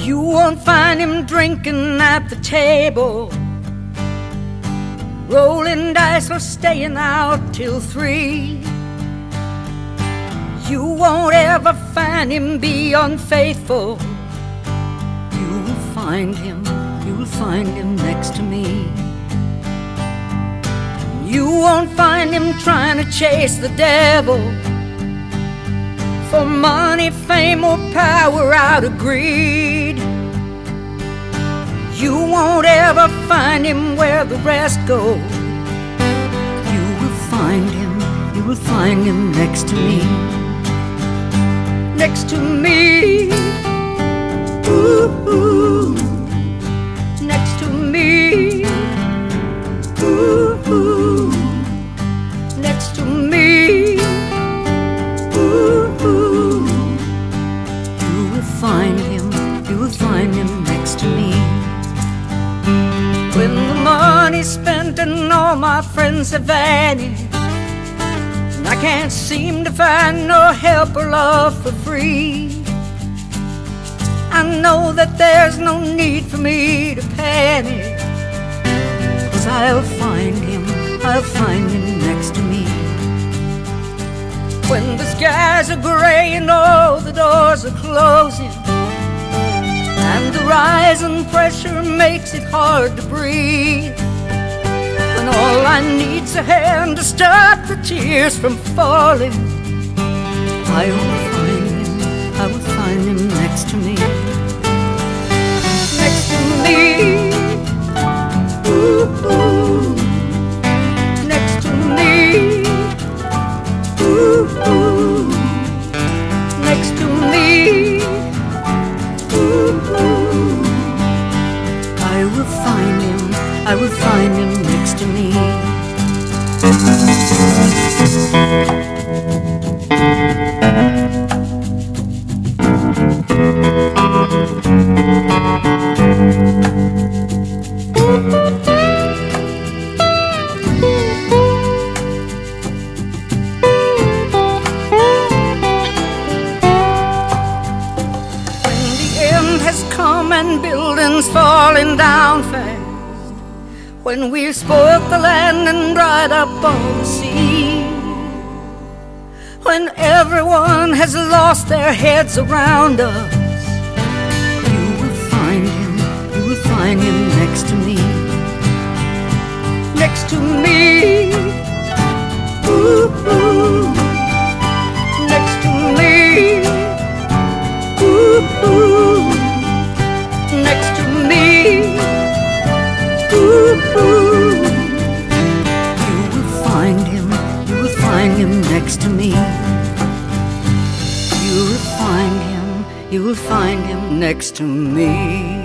You won't find him drinking at the table, rolling dice or staying out till 3. You won't ever find him be unfaithful. You'll find him next to me. You won't find him trying to chase the devil for money, fame, or power out of greed. You won't ever find him where the rest go. You will find him next to me. Next to me. Ooh, ooh. Next to me. Ooh, ooh. Next to me. Ooh, ooh. You will find him next to me. When the money's spent and all my friends have vanished, and I can't seem to find no help or love for free, I know that there's no need for me to panic, 'cause I'll find him next to me. When the skies are gray and all the doors are closing, and the rising pressure makes it hard to breathe, and all I need's a hand to stop the tears from falling, I will find him next to me. Next to me. Ooh, ooh. Next to me. Ooh, ooh. Next to me. Ooh, ooh. I will find him next to me. Come and buildings falling down fast, when we've spoilt the land and dried up all the sea, when everyone has lost their heads around us, you will find him next to me. Next to me. Ooh, ooh. Next to me. Ooh, ooh. Next to me. Ooh, ooh. You will find him next to me. You will find him next to me.